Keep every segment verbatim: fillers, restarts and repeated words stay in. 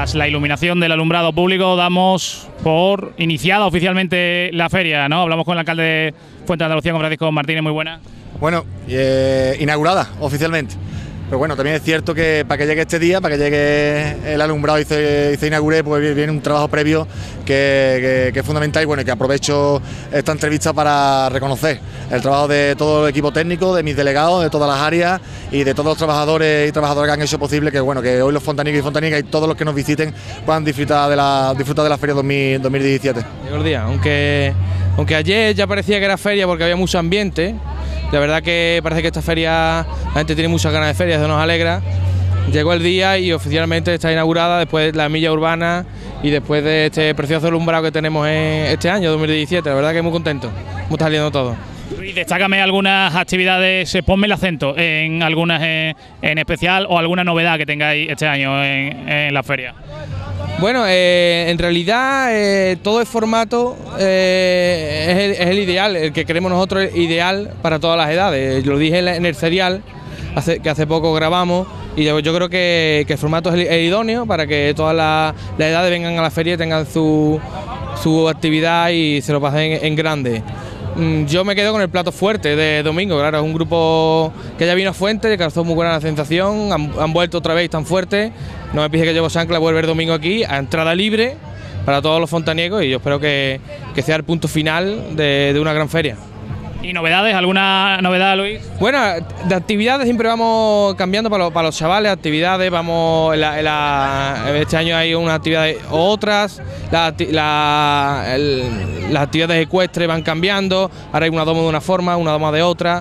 Tras la iluminación del alumbrado público damos por iniciada oficialmente la feria, ¿no? Hablamos con el alcalde de Fuente de Andalucía, con Francisco Martínez, muy buena. Bueno, eh, inaugurada oficialmente. Pero bueno, también es cierto que para que llegue este día, para que llegue el alumbrado y se, y se inaugure, pues viene un trabajo previo que, que, que es fundamental y bueno, y que aprovecho esta entrevista para reconocer el trabajo de todo el equipo técnico, de mis delegados, de todas las áreas y de todos los trabajadores y trabajadoras que han hecho posible que bueno, que hoy los fontanicos y fontanicas y todos los que nos visiten puedan disfrutar de la, disfrutar de la feria dos mil diecisiete. Llegó el día, aunque, aunque ayer ya parecía que era feria porque había mucho ambiente. La verdad que parece que esta feria, la gente tiene muchas ganas de feria, eso nos alegra. Llegó el día y oficialmente está inaugurada después de la milla urbana y después de este precioso alumbrado que tenemos en este año, dos mil diecisiete. La verdad que muy contento, cómo está saliendo todo. Luis, destácame algunas actividades, ponme el acento en algunas en, en especial o alguna novedad que tengáis este año en, en la feria. Bueno, eh, en realidad eh, todo el formato eh, es, el, es el ideal, el que queremos nosotros es ideal para todas las edades. Lo dije en el serial, hace, que hace poco grabamos, y yo, yo creo que, que el formato es, el, es idóneo para que todas las, las edades vengan a la feria y tengan su, su actividad y se lo pasen en, en grande. Yo me quedo con el plato fuerte de domingo, claro, es un grupo que ya vino a Fuente, que causó muy buena sensación, han, han vuelto otra vez tan fuerte, no me pise que llevo Sancla, vuelve el domingo aquí, a entrada libre para todos los fontaniegos y yo espero que, que sea el punto final de, de una gran feria. ¿Y novedades? ¿Alguna novedad, Luis? Bueno, de actividades siempre vamos cambiando para los, para los chavales, actividades, vamos, en la, en la, este año hay unas actividades u otras, la, la, el, las actividades ecuestres van cambiando, ahora hay una doma de una forma, una doma de otra,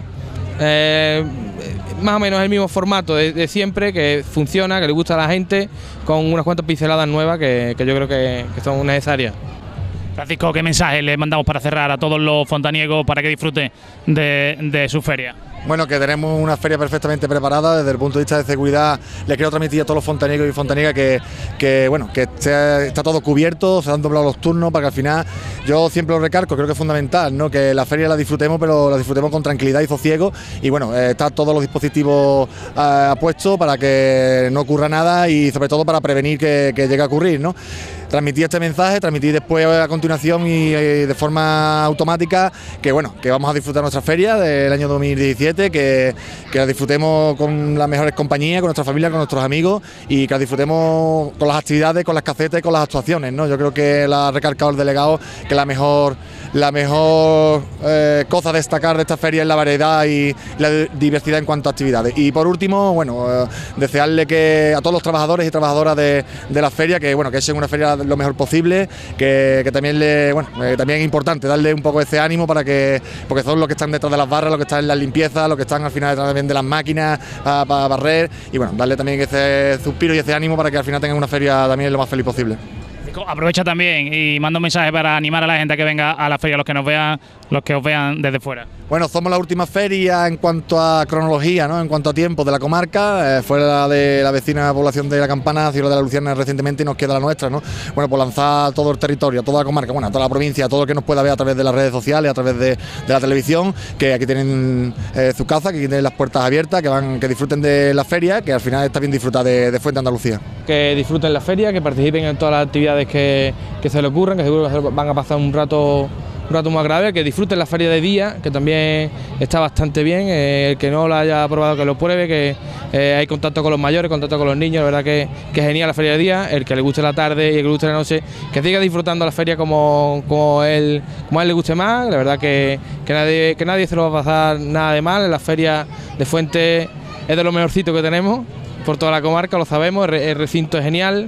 eh, más o menos el mismo formato de, de siempre, que funciona, que le gusta a la gente, con unas cuantas pinceladas nuevas que, que yo creo que, que son necesarias. Francisco, ¿qué mensaje le mandamos para cerrar a todos los fontaniegos para que disfruten de, de su feria? Bueno, que tenemos una feria perfectamente preparada desde el punto de vista de seguridad. Les quiero transmitir a todos los fontaniegos y fontaniegas que, que bueno, que esté, está todo cubierto, se han doblado los turnos para que al final, yo siempre lo recargo, creo que es fundamental, ¿no? Que la feria la disfrutemos, pero la disfrutemos con tranquilidad y sosiego y bueno, eh, está todos los dispositivos eh, puestos para que no ocurra nada y sobre todo para prevenir que, que llegue a ocurrir, ¿no? Transmitir este mensaje, transmitir después a continuación y, y de forma automática que bueno, que vamos a disfrutar nuestra feria del año dos mil diecisiete, que, que la disfrutemos con las mejores compañías, con nuestra familia, con nuestros amigos y que la disfrutemos con las actividades, con las casetas y con las actuaciones, ¿no? Yo creo que la ha recalcado el delegado que la mejor, la mejor eh, cosa a destacar de esta feria es la variedad y la diversidad en cuanto a actividades. Y por último, bueno, eh, desearle que a todos los trabajadores y trabajadoras de, de la feria que bueno, que echen una feria lo mejor posible, que, que también le, bueno, eh, también es importante darle un poco ese ánimo para que, porque son los que están detrás de las barras, los que están en la limpieza, los que están al final detrás también de las máquinas para, para barrer y bueno, darle también ese suspiro y ese ánimo para que al final tengan una feria también lo más feliz posible. Aprovecha también y manda un mensaje para animar a la gente a que venga a la feria, los que nos vean, los que os vean desde fuera. Bueno, somos la última feria en cuanto a cronología, ¿no? En cuanto a tiempo de la comarca, eh, fue la de la vecina población de La Campana, Ciudad de la Luciana recientemente y nos queda la nuestra, ¿no? Bueno, pues lanzar todo el territorio, toda la comarca, bueno, toda la provincia, todo lo que nos pueda ver a través de las redes sociales, a través de, de la televisión, que aquí tienen eh, su casa, que aquí tienen las puertas abiertas, que van, que disfruten de la feria, que al final está bien disfrutar de, de Fuente de Andalucía. Que disfruten la feria, que participen en todas las actividades que, que se les ocurran, que seguro que van a pasar un rato un rato muy agradable, que disfruten la feria de día, que también está bastante bien, eh, el que no lo haya probado que lo pruebe, que eh, hay contacto con los mayores, contacto con los niños, la verdad que, que es genial la feria de día, el que le guste la tarde y el que le guste la noche, que siga disfrutando la feria como, como, él, como a él le guste más, la verdad que, que, nadie, que nadie se lo va a pasar nada de mal, la feria de Fuente es de lo mejorcito que tenemos, por toda la comarca, lo sabemos, el recinto es genial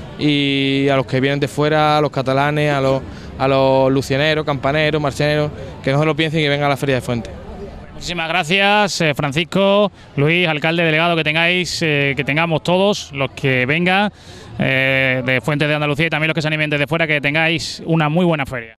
y a los que vienen de fuera, a los catalanes, a los, a los lucianeros, campaneros, marcheneros, que no se lo piensen y vengan a la feria de Fuente. Muchísimas gracias, eh, Francisco, Luis, alcalde, delegado, que tengáis, eh, que tengamos todos los que vengan eh, de Fuente de Andalucía y también los que se animen desde fuera, que tengáis una muy buena feria.